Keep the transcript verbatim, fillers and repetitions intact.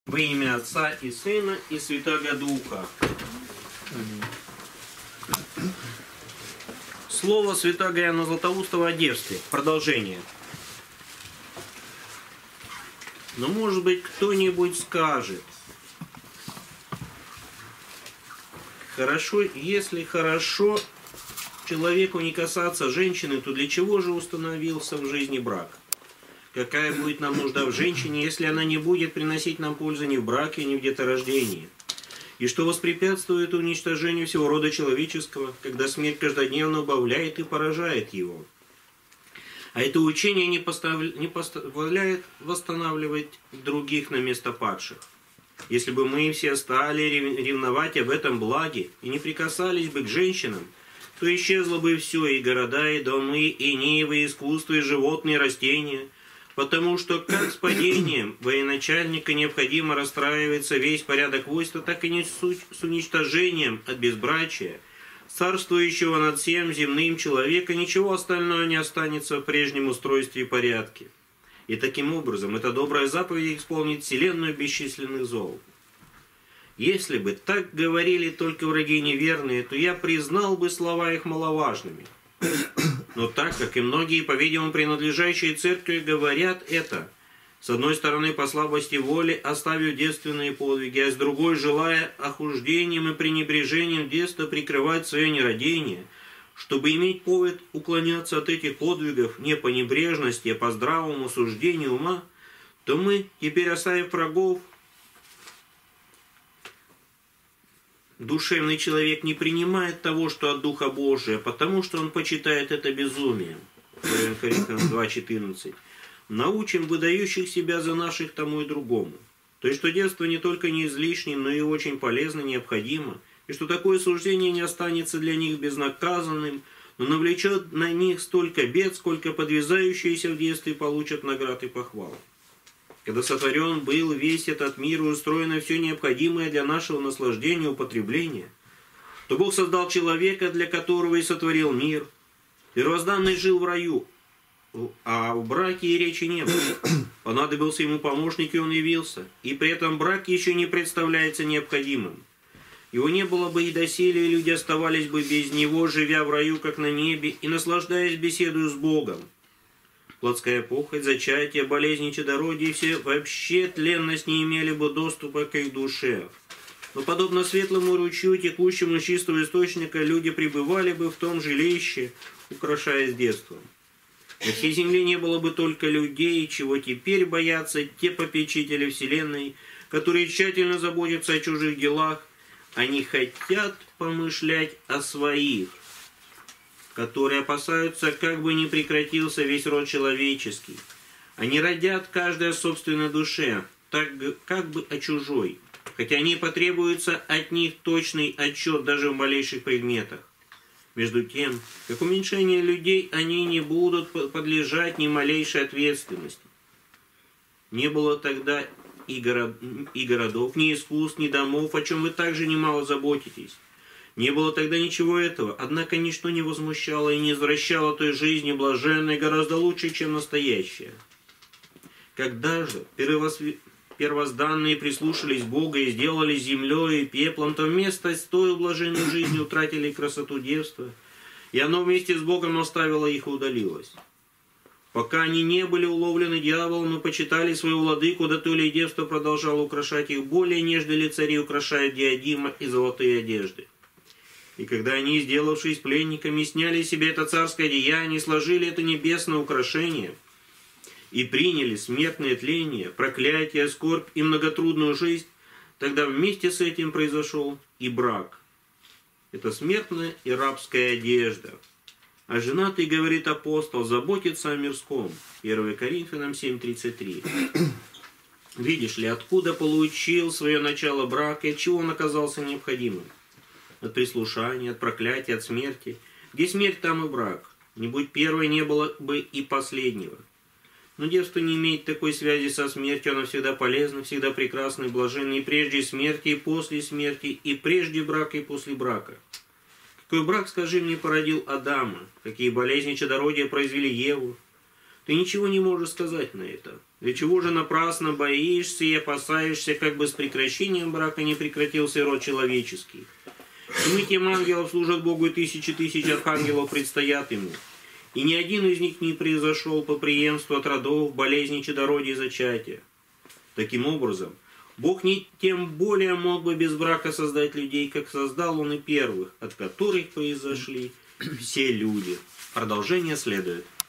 Во имя Отца и Сына и Святаго Духа. Слово Святаго Иоанна Златоустова о девстве. Продолжение. Но может быть кто-нибудь скажет: хорошо, если хорошо человеку не касаться женщины, то для чего же установился в жизни брак? Какая будет нам нужда в женщине, если она не будет приносить нам пользы ни в браке, ни в деторождении? И что воспрепятствует уничтожению всего рода человеческого, когда смерть каждодневно убавляет и поражает его? А это учение не, постав... не позволяет восстанавливать других на место падших. Если бы мы все стали ревновать об этом благе и не прикасались бы к женщинам, то исчезло бы все, и города, и домы, и нивы, и искусство, и животные, и растения. Потому что как с падением военачальника необходимо расстраивается весь порядок войска, так и не с уничтожением от безбрачия, царствующего над всем земным человека, ничего остального не останется в прежнем устройстве и порядке. И таким образом эта добрая заповедь исполнит вселенную бесчисленных зол. Если бы так говорили только враги неверные, то я признал бы слова их маловажными. Но так как и многие, по-видимому, принадлежащие церкви говорят это, с одной стороны по слабости воли, оставив девственные подвиги, а с другой, желая охуждением и пренебрежением детства прикрывать свое нерадение, чтобы иметь повод уклоняться от этих подвигов не по небрежности, а по здравому суждению ума, то мы, теперь оставив врагов, душевный человек не принимает того, что от Духа Божия, потому что он почитает это безумием. первое Коринфянам два четырнадцать. Научим выдающих себя за наших тому и другому. То есть, что девство не только не излишне, но и очень полезно, необходимо, и что такое суждение не останется для них безнаказанным, но навлечет на них столько бед, сколько подвязающиеся в детстве получат наград и похвал. Когда сотворен был весь этот мир и устроено все необходимое для нашего наслаждения и употребления, то Бог создал человека, для которого и сотворил мир. Первозданный жил в раю, а в браке и речи не было. Понадобился ему помощник, и он явился. И при этом брак еще не представляется необходимым. Его не было бы и доселе, и люди оставались бы без него, живя в раю, как на небе, и наслаждаясь беседою с Богом. Плотская похоть, зачатие, болезни, чадородие, все вообще тленность не имели бы доступа к их душе. Но подобно светлому ручью, текущему из чистого источника, люди пребывали бы в том жилище, украшаясь детством. На всей земле не было бы только людей, чего теперь боятся те попечители вселенной, которые тщательно заботятся о чужих делах, они хотят помышлять о своих, которые опасаются, как бы ни прекратился весь род человеческий. Они родят каждой о собственной душе, так как бы о чужой, хотя не потребуется от них точный отчет даже в малейших предметах. Между тем, как уменьшение людей, они не будут подлежать ни малейшей ответственности. Не было тогда и, город, и городов, ни искусств, ни домов, о чем вы также немало заботитесь. Не было тогда ничего этого, однако ничто не возмущало и не извращало той жизни блаженной гораздо лучше, чем настоящая. Когда же первозданные прислушались Бога и сделались землей и пеплом, то вместо той блаженной жизни утратили красоту девства, и оно вместе с Богом оставило их и удалилось. Пока они не были уловлены дьяволом и почитали свою владыку, да то ли девство продолжало украшать их более, нежели цари украшают диадима и золотые одежды. И когда они, сделавшись пленниками, сняли себе это царское деяние, сложили это небесное украшение и приняли смертное тление, проклятие, скорбь и многотрудную жизнь, тогда вместе с этим произошел и брак. Это смертная и рабская одежда. А женатый, говорит апостол, заботится о мирском. первое Коринфянам семь тридцать три. Видишь ли, откуда получил свое начало брак и от чего он оказался необходимым? От прислушания, от проклятия, от смерти. Где смерть, там и брак. Не будь первой, не было бы и последнего. Но девство не имеет такой связи со смертью, оно всегда полезно, всегда прекрасно и блаженно, и прежде смерти, и после смерти, и прежде брака, и после брака. Какой брак, скажи мне, породил Адама? Какие болезни чадородия произвели Еву? Ты ничего не можешь сказать на это. Для чего же напрасно боишься и опасаешься, как бы с прекращением брака не прекратился род человеческий? Тьмы тем ангелов служат Богу, и тысячи тысяч архангелов предстоят Ему. И ни один из них не произошел по преемству от родов, болезни, чадородия и зачатия. Таким образом, Бог не тем более мог бы без брака создать людей, как создал Он и первых, от которых произошли все люди. Продолжение следует.